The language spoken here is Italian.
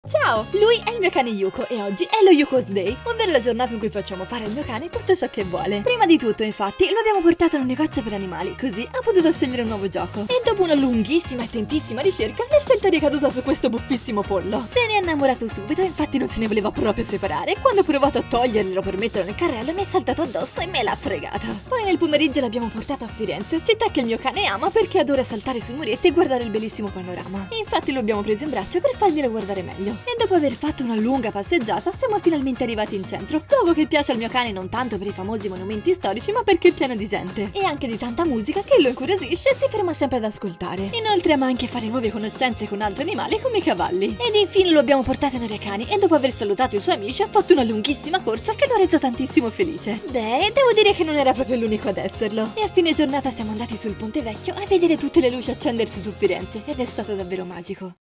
Ciao, lui è il mio cane Yuko e oggi è lo Yuko's Day, ovvero la giornata in cui facciamo fare al mio cane tutto ciò che vuole. Prima di tutto, infatti, lo abbiamo portato in un negozio per animali, così ha potuto scegliere un nuovo gioco. E dopo una lunghissima e attentissima ricerca, la scelta è ricaduta su questo buffissimo pollo. Se ne è innamorato subito, infatti non se ne voleva proprio separare. Quando ho provato a toglierglielo per metterlo nel carrello, mi è saltato addosso e me l'ha fregata. Poi nel pomeriggio l'abbiamo portato a Firenze, città che il mio cane ama perché adora saltare sui muretti e guardare il bellissimo panorama. Infatti lo abbiamo preso in braccio per farglielo guardare meglio. E dopo aver fatto una lunga passeggiata siamo finalmente arrivati in centro, luogo che piace al mio cane non tanto per i famosi monumenti storici ma perché è pieno di gente e anche di tanta musica che lo incuriosisce e si ferma sempre ad ascoltare. Inoltre ama anche fare nuove conoscenze con altri animali come i cavalli. Ed infine lo abbiamo portato in area cani e dopo aver salutato i suoi amici ha fatto una lunghissima corsa che lo ha reso tantissimo felice. Beh, devo dire che non era proprio l'unico ad esserlo. E a fine giornata siamo andati sul Ponte Vecchio a vedere tutte le luci accendersi su Firenze ed è stato davvero magico.